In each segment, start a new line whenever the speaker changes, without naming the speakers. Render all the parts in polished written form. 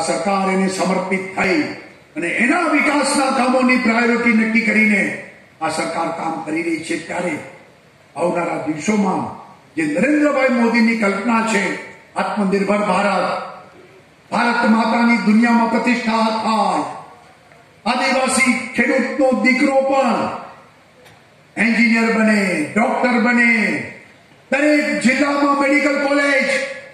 સરકાર એને સમર્પિત થઈ અને એના વિકાસના કામોની પ્રાયોરિટી નક્કી કરીને આ સરકાર કામ કરી રહી છે। ત્યારે આવનારા દિવસોમાં જે નરેન્દ્રભાઈ મોદીની કલ્પના છે આત્મનિર્ભર ભારત, ભારત માતાની દુનિયામાં પ્રતિષ્ઠા થાય, આદિવાસી ખેડૂતનો દીકરો પણ એન્જિનિયર બને, ડોક્ટર બને, દરેક જિલ્લામાં મેડિકલ કોલેજ,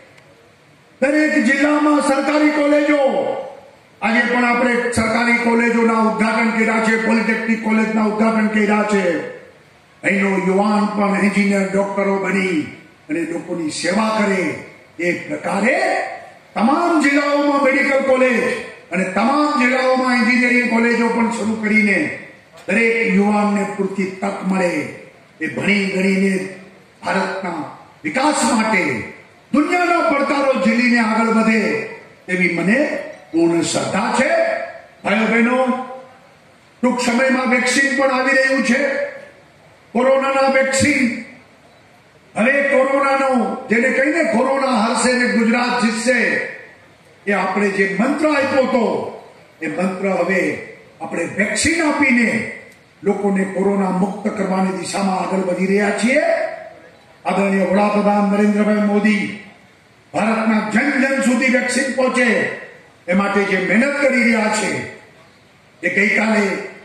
દરેક જિલ્લામાં સરકારી કોલેજો, આજે પણ આપણે સરકારી કોલેજોના ઉદ્ઘાટન કર્યા છે, પોલિટેકનિક કોલેજના ઉદ્ઘાટન કર્યા છે। અહીંનો યુવાન પણ એન્જિનિયર ડોક્ટરો બની અને લોકોની સેવા કરે એ પ્રકારે તમામ જિલ્લાઓમાં મેડિકલ કોલેજ અને તમામ જિલ્લાઓમાં એન્જિનિયરિંગ કોલેજો પણ શરૂ કરીને દરેક યુવાનને પૂરતી તક મળે, એ ભણી ગણીને ભારતના વિકાસ માટે દુનિયાના પડકારો ઝીલીને આગળ વધે એવી મને પૂર્ણ શ્રદ્ધા છે। ભાઈઓ બહેનો, ટૂંક સમયમાં વેક્સિન પણ આવી રહ્યું છે, કોરોનાના વેક્સિન। હવે કોરોનાનો જેને કહીને કોરોના હારશે ને ગુજરાત જીતશે, એ આપણે જે મંત્ર આપ્યો હતો એ મંત્ર હવે આપણે વેક્સિન આપીને લોકોને કોરોના મુક્ત કરવાની દિશામાં આગળ વધી રહ્યા છીએ। આદરણીય વડાપ્રધાન નરેન્દ્રભાઈ મોદી ભારતના જન જન સુધી વેક્સિન પહોંચે એ માટે જે મહેનત કરી રહ્યા છે, એ ગઈકાલે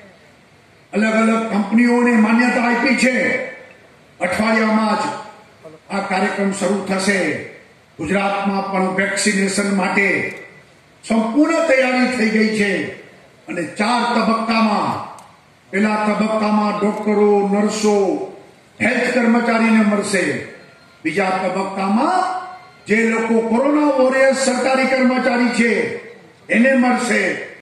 અલગ અલગ કંપનીઓને માન્યતા આપી છે। અઠવાડિયામાં જ આ કાર્યક્રમ શરૂ થશે। ગુજરાતમાં પણ વેક્સિનેશન માટે સંપૂર્ણ તૈયારી થઈ ગઈ છે અને 4 તબક્કામાં, પહેલા તબક્કામાં ડોક્ટરો, નર્સો, હેલ્થ કર્મચારીને મળશે, બીજા તબક્કામાં જે લોકો કોરોના વોરિયર્સ સરકારી કર્મચારી છે એને મળશે,